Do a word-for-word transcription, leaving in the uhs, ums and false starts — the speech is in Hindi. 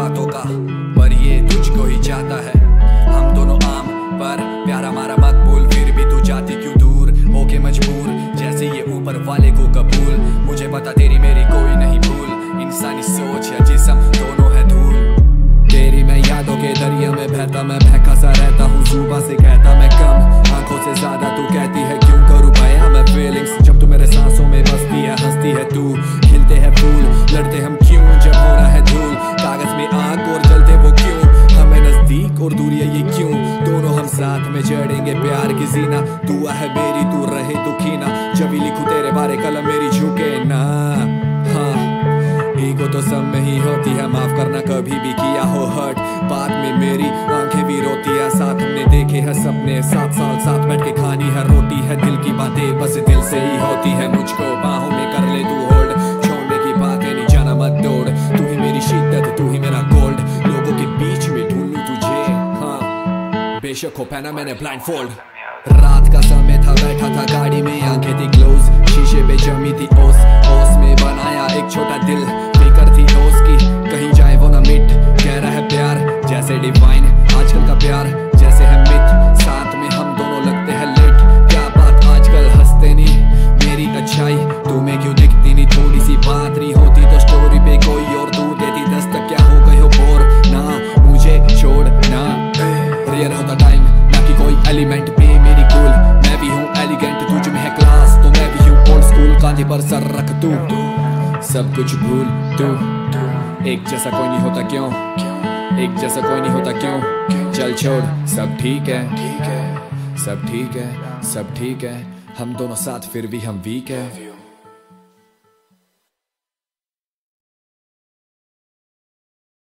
बातों का, पर ये तुझको ही चाहता है। हम दोनों आम पर प्यार हमारा मकबूल, फिर भी तू जाती क्यों दूर होके मजबूर, जैसे ये ऊपर वाले को कबूल। मुझे पता तेरी मेरी कोई नहीं भूल, इंसानी सोच या जिस्म दोनों है धूल। तेरी मैं यादों के दरिया में बहता, मैं बहका सा रहता हूँ, जुबां से कहता मैं कम, आंखों से ज्यादा तू कहती है क्यों करूँ बयां मैं फीलिंग्स। जब तू मेरे सांसों में बसती है, हंसती है तू, खिलते हैं फूल, लड़ते हम क्यों जब हो रहा है धूल। कागज में आग और जलते वो क्यों, हमें नजदीक और दूरियां ये क्यों। दोनों हम साथ में चढ़ेंगे प्यार की जीना, दुआ है मेरी तू रहे दुखी ना। जब भी लिखूं तेरे बारे कलम मेरी झुके ना। हाँ, ईगो तो सब में ही होती है, माफ करना कभी भी किया हो हर्ट। बाद में मेरी आंखें भी रोती है, साथ हमने देखे हैं सपने, सात साल साथ बैठ के खानी है रोटी है। दिल की बातें बस दिल से ही होती है, मुझको बाहों में कर ले तू होल्ड। छोड़ने की बातें नहीं जाना मत दौड़, तू ही मेरी शिद्दत तू ही मेरा गोल्ड। लोगों के बीच में ढूंढूं तुझे, हाँ बेशक हो पहना मैंने ब्लाइंड फोल्ड। रात का समय था, बैठा था गाड़ी में, आंखें थी क्लोज, शीशे पे जमी थी ओस। ओस में बनाया एक छोटा दिल, फिकर थी ओस की कहीं जाए वो ना मिट। गहरा है प्यार जैसे डिवाइन, आजकल का प्यार जैसे है मिथ। साथ में हम दोनों लगते हैं लेट, क्या बात आजकल हंसते नहीं। मेरी अच्छाई तुम्हें क्यों दिखती नहीं, थोड़ी सी बात नहीं होती तो स्टोरी पे कोई और तू देती दस्तक। क्या हो गए हो बोर ना, मुझे छोड़ ना। रेयर होता टाइम ना कि कोई एलिमेंट पे मेरी कूल, मैं भी हूँ एलिगेंट, तुझ में है क्लास तो मैं भी हूँ ओल्ड स्कूल। कांधे पर सर रख तू, सब कुछ भूल तू, एक जैसा कोई नहीं होता क्यों, एक जैसा कोई नहीं होता क्यों। चल छोड़ सब ठीक है, सब ठीक है, सब ठीक है। हम दोनों साथ फिर भी हम वीक है।